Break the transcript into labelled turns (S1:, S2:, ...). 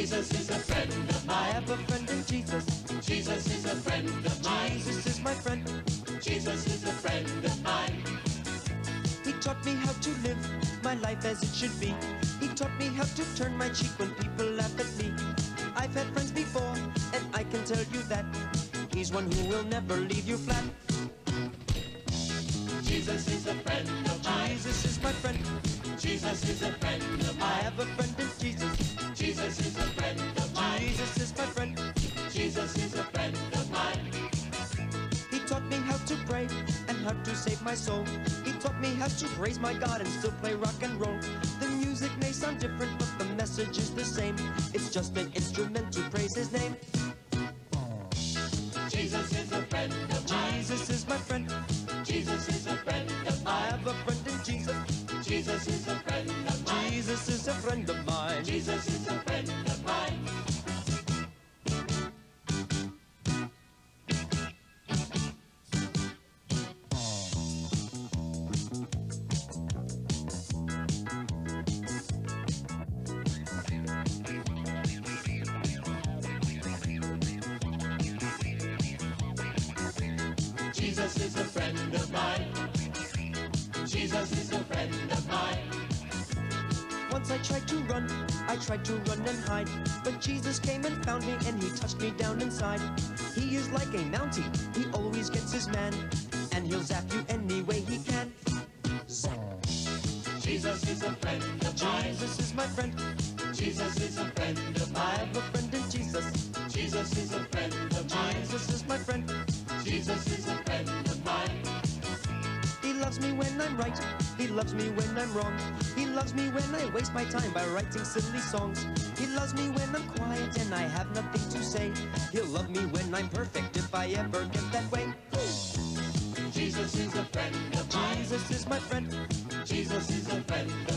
S1: Jesus is a friend of mine.
S2: I have a friend in Jesus.
S1: Jesus is a friend of mine.
S2: Jesus is my friend.
S1: Jesus is a friend of mine.
S2: He taught me how to live my life as it should be. He taught me how to turn my cheek when people laugh at me. I've had friends before, and I can tell you that he's one who will never leave you flat.
S1: Jesus is a friend of mine.
S2: Jesus is my friend.
S1: Jesus is a friend of
S2: I
S1: mine.
S2: have a friend in Jesus.
S1: Jesus is a friend of mine.
S2: Jesus is my friend.
S1: Jesus is a friend of mine.
S2: He taught me how to pray and how to save my soul. He taught me how to praise my God and still play rock and roll. The music may sound different, but the message is the same. It's just an instrument to praise his name.
S1: Jesus is a friend of mine.
S2: Jesus is my friend.
S1: Jesus is a friend of
S2: I
S1: mine.
S2: have a friend in Jesus.
S1: Jesus is a friend of mine.
S2: Jesus is a friend of mine.
S1: Jesus is a friend of mine. Jesus is a friend of mine. Jesus is a friend of mine.
S2: Once I tried to run and hide. But Jesus came and found me and he touched me down inside. He is like a Mountie, he always gets his man. And he'll zap you any way he can. Zap.
S1: Jesus is a friend of mine.
S2: Jesus is my friend.
S1: Jesus is a friend of
S2: I
S1: mine.
S2: have a friend in Jesus.
S1: Jesus is a friend of mine.
S2: Jesus is my friend.
S1: Jesus is a friend of mine.
S2: He loves me when I'm right. He loves me when I'm wrong. He loves me when I waste my time by writing silly songs. He loves me when I'm quiet and I have nothing to say. He'll love me when I'm perfect if I ever get that way.
S1: Jesus is a friend of mine.
S2: Jesus is my friend.
S1: Jesus is a friend of